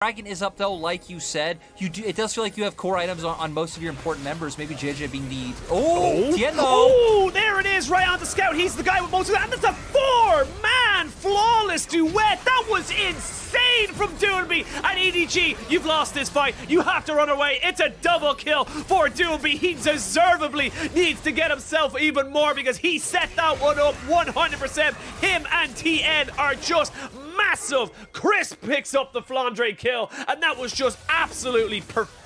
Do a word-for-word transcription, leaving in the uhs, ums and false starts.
Dragon is up though, like you said. You do, it does feel like you have core items on, on most of your important members. Maybe J J being the oh, Tiendo. Oh, there it is, right on the scout. He's the guy with most of that. And that's a four-man flawless duet. That was insane from Doolby. And E D G, you've lost this fight. You have to run away. It's a double kill for Doolby. He deservedly needs to get himself even more because he set that one up one hundred percent. Him and T N are just massive. Chris picks up the Flandre kill, and that was just absolutely perfect.